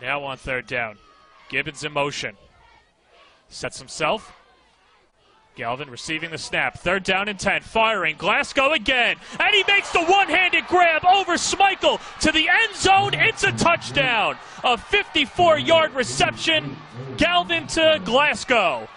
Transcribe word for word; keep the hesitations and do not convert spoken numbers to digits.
Now on third down. Gibbons in motion. Sets himself. Galvin receiving the snap. Third down and ten. Firing. Glascoe again. And he makes the one-handed grab over Schmeichel to the end zone. It's a touchdown. A fifty-four yard reception. Galvin to Glascoe.